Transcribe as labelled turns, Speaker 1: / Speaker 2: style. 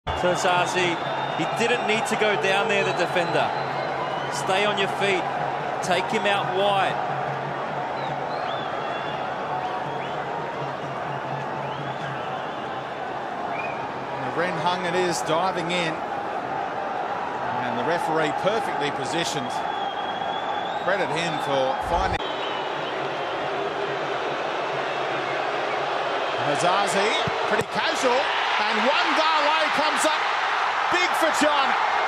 Speaker 1: So Hazazi, he didn't need to go down there, the defender. Stay on your feet. Take him out wide.
Speaker 2: Ren Hung it is, diving in. And the referee perfectly positioned. Credit him for finding. Hazazi, pretty casual. And one Garlay comes up big for John.